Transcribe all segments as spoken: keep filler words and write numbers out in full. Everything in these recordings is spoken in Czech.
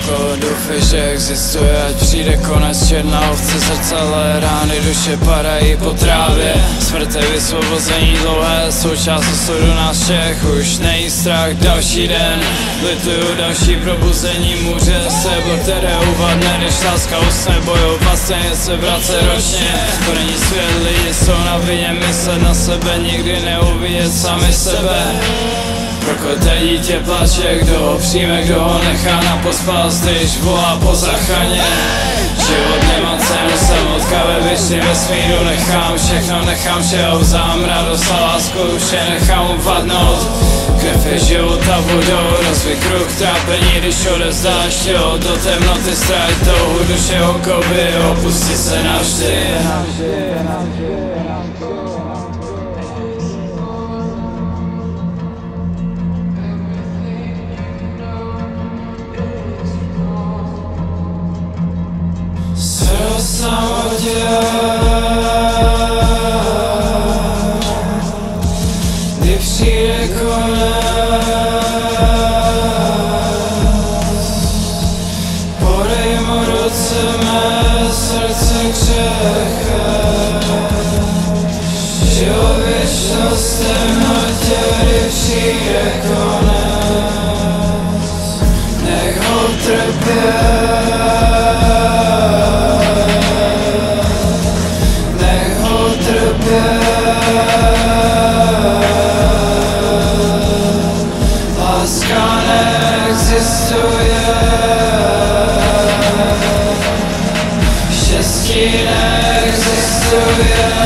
ticho, doufej, že existuje, ať přijde konec. Černá ovce, zrcadlé rány, duše padají po trávě. Smrt je vysvobození dlouhé, součást osudu nás všech. Už není strach, další den, lituju další probuzení může sebo, které uvadne, když láska usne. Bojovat stejně se vracet ročně, to není svět, lidi jsou na vině, myslet na sebe, nikdy neuvidět sami sebe. Prokoté dítě plače, kdo ho přijme, kdo ho nechá na pospas, když volá po záchraně. Život nemá cenu, jsem odka ve věčném vesmíru, nechám všechno, nechám všeho vzám, radost a lásku, vše nechám upadnout. Krev je život a vodou, rozvij kruh trápení, když odevzdáš tělo do temnoty, ztrať touhu duše okovy, opustí se navždy. O samotě, kdy přijde konec, podej mu ruce mé srdce křehké, člověčnost v temnotě, kdy přijde konec, nech ho trpět. Láska neexistuje, štěstí neexistuje.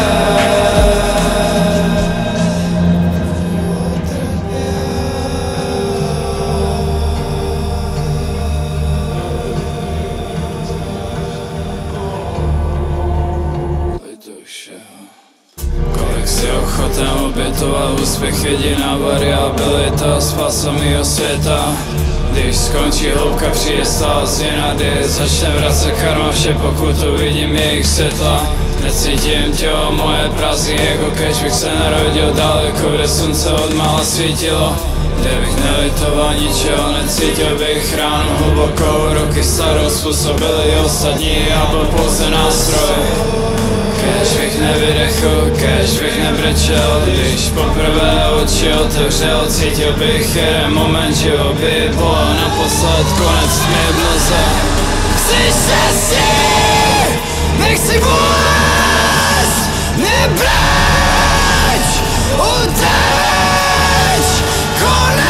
Kolik si ochoten obětovat úspěch, jediná variabilita, spása mýho světa. Když skončí hloubka, přijde stále změna, kdy začne vracet karma, vše pokud uvidím jejich světla. Necítím tělo moje prázdný ego, kež bych se narodil daleko, kde slunce odmála svítilo. Kde bych nelitoval ničeho, necítil bych ránu hlubokou, roky starou způsobili ostatní a byl pouze nástroj. Kéž bych nevydechl, kéž bych nebrečel, když poprvé oči otevřel, cítil bych jeden moment, že by bylo naposled konec tmy v mlze. Chci štěstí, nechci bolest, nebrať, uteč, konec.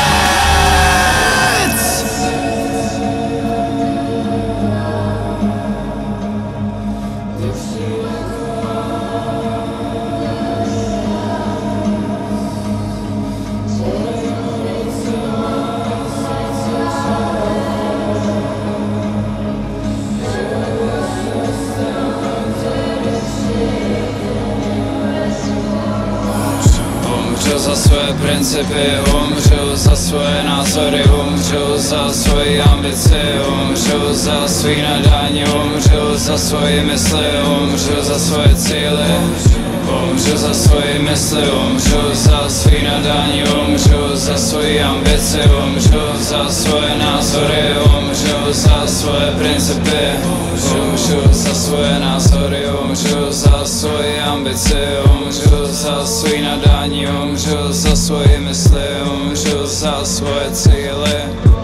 Umřu za své principy, umřu za svoje názory, umřu za svoji ambici, umřu za svý nadání, umřu za svoji mysli, umřu za svoje cíly. Umřu za svoji mysli, umřu za svý nadání, umřu za svoji ambici, umřu za svoje názory, umřu za svoje principy, umřu za svoje názory, umřu za svoji ambici, umřu za svý nadání, umřu za svoji mysli, umřu za svoje cíly.